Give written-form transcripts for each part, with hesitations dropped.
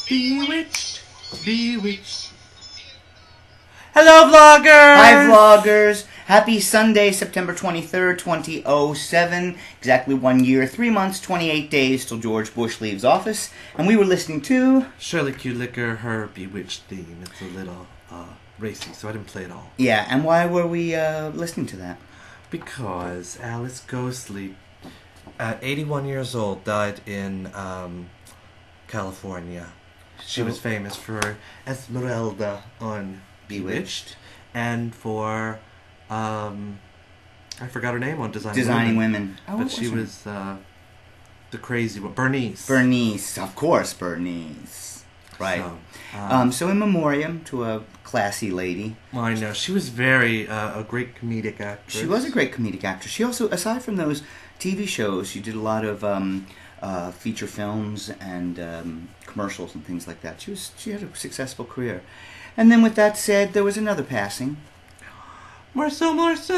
Bewitched, bewitched. Hello, vloggers! Hi, vloggers! Happy Sunday, September 23rd, 2007. Exactly 1 year, 3 months, 28 days till George Bush leaves office. And we were listening to... Shirley Q. Liquor, her Bewitched theme. It's a little racy, so I didn't play it all. Yeah, and why were we listening to that? Because Alice Ghostley, at 81 years old, died in California. She was famous for Esmeralda on Bewitched, and for I forgot her name on Designing Women. Oh, but she was the crazy one, Bernice. Bernice, of course, Bernice. Right. So in memoriam to a classy lady. Well, I know she was very a great comedic actress. She was a great comedic actress. She also, aside from those TV shows, she did a lot of feature films and commercials and things like that. She had a successful career. And then with that said, there was another passing. Marcel!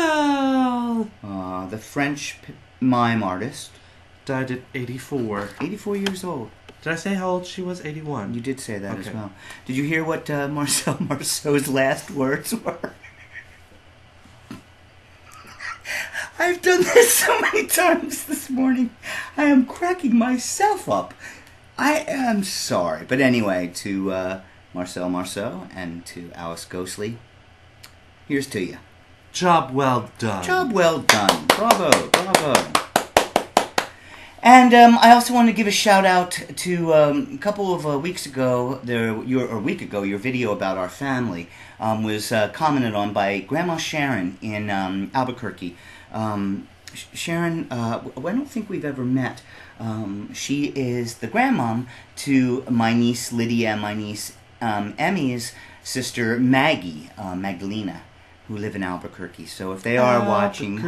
The French mime artist. Died at 84. 84 years old. Did I say how old she was? 81. You did say that as well. Did you hear what Marcel Marceau's last words were? I've done this so many times this morning. I am cracking myself up. I am sorry. But anyway, to Marcel Marceau and to Alice Ghostley, here's to you. Job well done. Job well done. Bravo, bravo. And I also want to give a shout out to a couple of weeks ago, your video about our family was commented on by Grandma Sharon in Albuquerque. Sharon, I don't think we've ever met. She is the grandmom to my niece Lydia and my niece Emmy's sister Maggie, Magdalena, who live in Albuquerque. So if they are watching,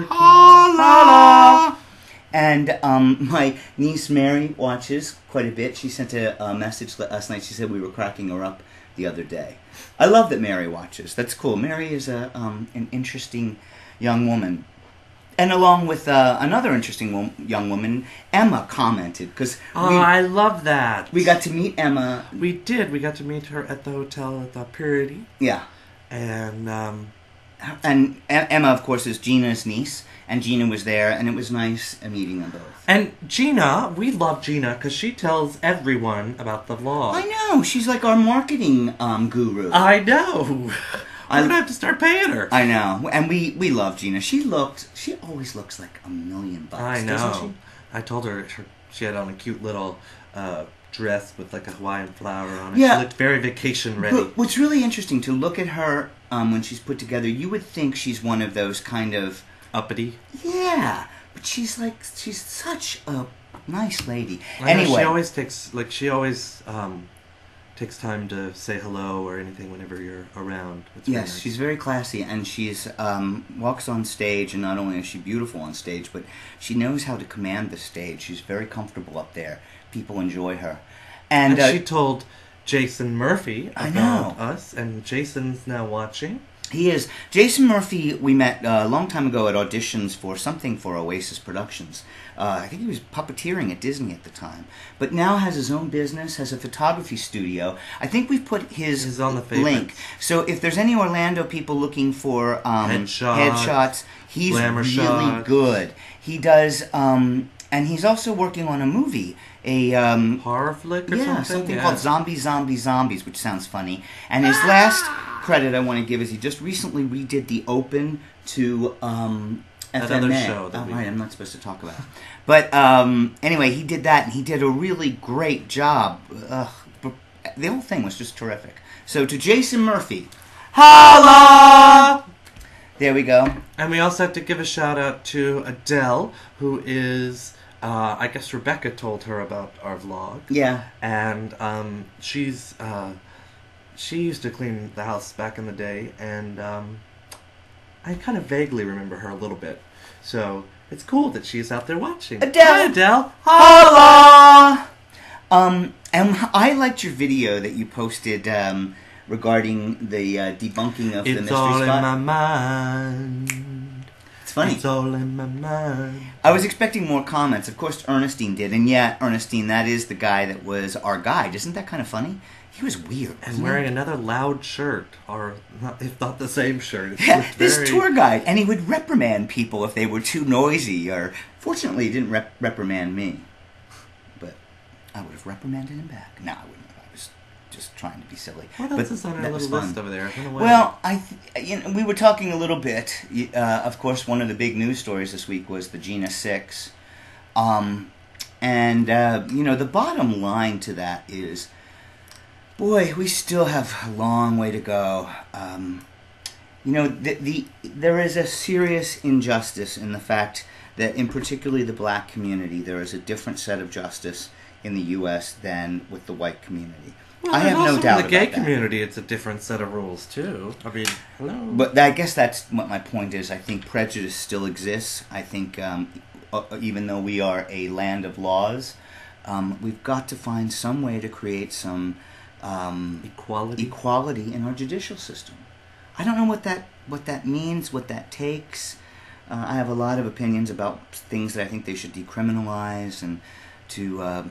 holla! And my niece Mary watches quite a bit. She sent a message last night. She said we were cracking her up the other day. I love that Mary watches. That's cool. Mary is an interesting young woman. And along with another interesting young woman, Emma commented. I love that. We got to meet Emma. We did. We got to meet her at the hotel at the Purity. Yeah. And Emma, of course, is Gina's niece. And Gina was there, and it was nice meeting them both. And Gina, we love Gina because she tells everyone about the vlog. I know. She's like our marketing guru. I know. I'm going to have to start paying her. I know. And we love Gina. She always looks like $1 million bucks, I know. doesn't she? I told her she had on a cute little dress with like a Hawaiian flower on it. Yeah. She looked very vacation ready. But what's really interesting to look at her when she's put together, you would think she's one of those kind of... uppity. Yeah. But she's such a nice lady. Anyway. She always takes time to say hello or anything whenever you're around. It's yes, nice. She's very classy, and she's walks on stage, and not only is she beautiful on stage, but she knows how to command the stage. She's very comfortable up there. People enjoy her. And she told Jason Murphy about us, and Jason's now watching. He is. Jason Murphy, we met a long time ago at auditions for something for Oasis Productions. I think he was puppeteering at Disney at the time. But now has his own business, has a photography studio. I think we've put his on the link. So if there's any Orlando people looking for headshots, he's really good. He does, and he's also working on a movie. A horror flick or something? Yeah, something called Zombies, which sounds funny. And his last credit I want to give is he just recently redid the open to FMA. Another show that right, I'm not supposed to talk about it. But anyway, he did that, and he did a really great job. The whole thing was just terrific. So to Jason Murphy, holla! There we go. And we also have to give a shout out to Adele, who is... I guess Rebecca told her about our vlog. Yeah. And she used to clean the house back in the day, and I kind of vaguely remember her a little bit. So it's cool that she's out there watching. Adele! Hi, Adele! Holla! And I liked your video that you posted regarding the debunking of the mystery spot. It's all in my mind. It's funny. It's all in my mind. I was expecting more comments. Of course, Ernestine did. And yeah, Ernestine, that is the guy that was our guide. Isn't that kind of funny? He was weird. And wearing another loud shirt, or not, if not the same shirt. It's Yeah, this very... tour guide. And he would reprimand people if they were too noisy. Or fortunately, he didn't reprimand me. But I would have reprimanded him back. No, I wouldn't have. I was just trying to be silly. What else is on our little list over there? Well, we were talking a little bit. Of course, one of the big news stories this week was the Gina 6. The bottom line to that is, boy, we still have a long way to go. There is a serious injustice in the fact that in particularly the black community, there is a different set of justice in the U.S. than with the white community. Well, I have no doubt about that. In the gay community, it's a different set of rules, too. I mean, hello. But I guess that's what my point is. I think prejudice still exists. I think even though we are a land of laws, we've got to find some way to create some equality in our judicial system. I don't know what that means, what that takes. I have a lot of opinions about things that I think they should decriminalize and to,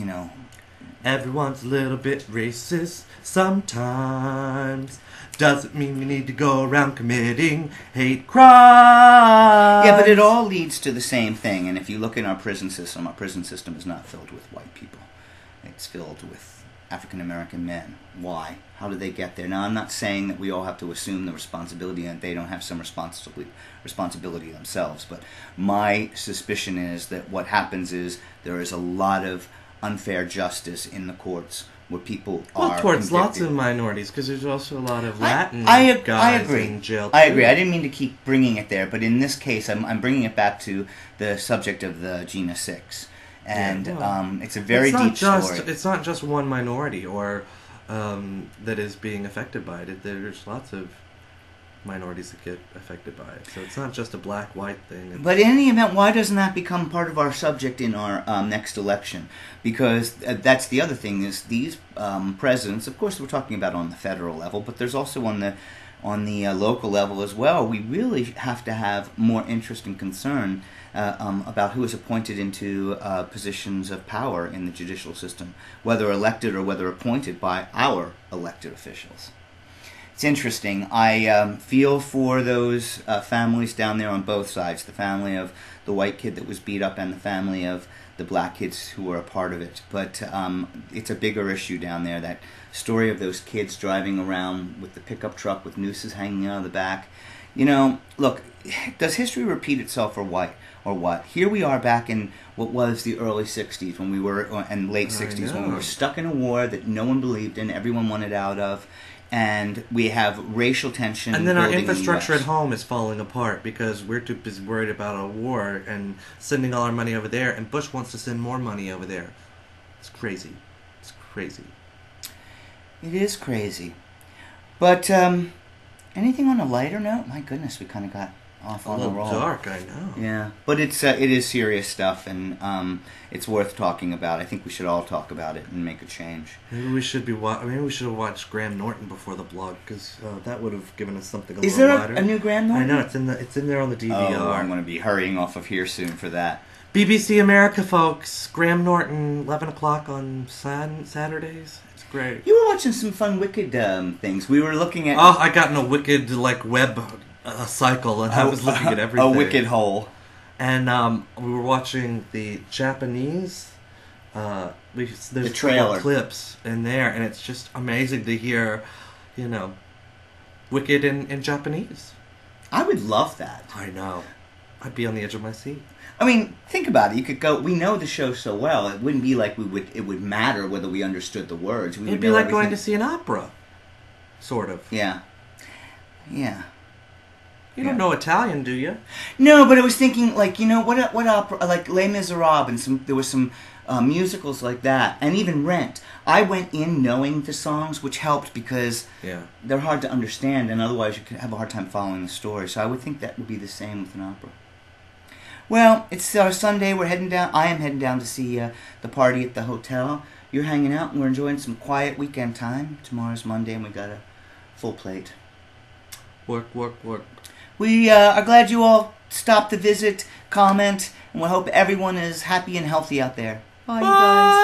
Everyone's a little bit racist sometimes. Doesn't mean we need to go around committing hate crimes. Yeah, but it all leads to the same thing. And if you look in our prison system is not filled with white people. It's filled with African American men. Why? How did they get there? Now, I'm not saying that we all have to assume the responsibility and they don't have some responsibility themselves. But my suspicion is that what happens is there is a lot of unfair justice in the courts where people are towards convicted. Lots of minorities, because there's also a lot of Latin I guys agree. in jail, too. I agree. I didn't mean to keep bringing it there, but in this case, I'm bringing it back to the subject of the Gina 6. And it's a very deep story. It's not just one minority or that is being affected by it. There's lots of minorities that get affected by it. So it's not just a black-white thing. But in any event, why doesn't that become part of our subject in our next election? Because that's the other thing is these presidents, of course we're talking about on the federal level, but there's also on the local level as well. We really have to have more interest and concern about who is appointed into positions of power in the judicial system, whether elected or whether appointed by our elected officials. It's interesting. I feel for those families down there on both sides, the family of the white kid that was beat up and the family of the black kids who were a part of it. But it's a bigger issue down there, that story of those kids driving around with the pickup truck with nooses hanging out of the back. Look, does history repeat itself or what? Here we are back in what was the early 60s when we were, and late 60s when we were stuck in a war that no one believed in, everyone wanted out of. And we have racial tension. And then our infrastructure at home is falling apart because we're too busy worried about a war and sending all our money over there. And Bush wants to send more money over there. It's crazy. It's crazy. It is crazy. But anything on a lighter note? My goodness, we kind of got off on the roll. A little dark, I know. Yeah, but it is serious stuff, and it's worth talking about. I think we should all talk about it and make a change. Maybe we should have watched Graham Norton before the blog, because that would have given us something a little lighter. Is there a new Graham Norton? I know, it's in there on the DVR. Oh, I'm going to be hurrying off of here soon for that. BBC America, folks. Graham Norton, 11 o'clock on Saturdays. It's great. You were watching some fun Wicked things. We were looking at... Oh, I got in a Wicked web cycle, and I was looking at everything. A Wicked hole. And we were watching the Japanese... there's the trailer clips in there, and it's just amazing to hear, Wicked in Japanese. I would love that. I know. I'd be on the edge of my seat. I mean, think about it. You could go. We know the show so well. It wouldn't be like it would matter whether we understood the words. It'd be like going to see an opera, sort of. Yeah. Yeah. You don't know Italian, do you? No, but I was thinking, what opera, like Les Miserables, and there was some musicals like that, and even Rent. I went in knowing the songs, which helped because they're hard to understand, and otherwise you could have a hard time following the story. So I would think that would be the same with an opera. Well, it's Sunday. We're heading down. I am heading down to see the party at the hotel. You're hanging out, and we're enjoying some quiet weekend time. Tomorrow's Monday, and we got a full plate. Work. We are glad you all stop to visit, comment, and we hope everyone is happy and healthy out there. Bye, you guys.